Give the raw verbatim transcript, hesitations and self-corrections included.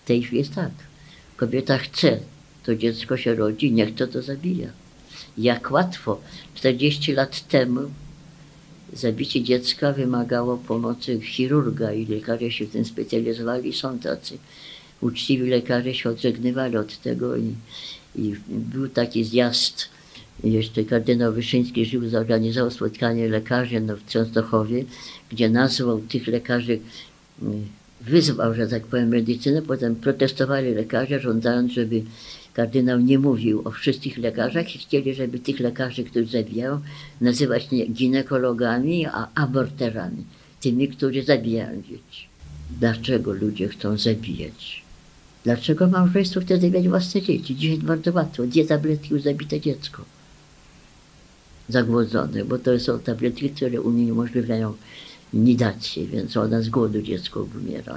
tej chwili jest tak. Kobieta chce, to dziecko się rodzi, niech to to zabija. Jak łatwo. czterdzieści lat temu zabicie dziecka wymagało pomocy chirurga i lekarze się w tym specjalizowali. Są tacy uczciwi lekarze, się odżegnywali od tego i, i był taki zjazd. Jeszcze kardynał Wyszyński żył, zorganizował spotkanie lekarzy no, w Częstochowie, gdzie nazwał tych lekarzy, wyzwał, że tak powiem, medycynę. Potem protestowali lekarze, żądając, żeby kardynał nie mówił o wszystkich lekarzach i chcieli, żeby tych lekarzy, którzy zabijają, nazywać nie ginekologami, a aborterami. Tymi, którzy zabijają dzieci. Dlaczego ludzie chcą zabijać? Dlaczego małżeństwo chce zabijać własne dzieci? Dzisiaj bardzo łatwo. Dwie tabletki już zabite dziecko. Zagłodzone, bo to są tabletki, które uniemożliwiają nidację, więc ona z głodu dziecko umiera.